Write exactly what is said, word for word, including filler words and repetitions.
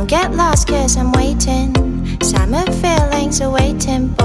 Don't get lost cause I'm waiting. Summer feelings are waiting.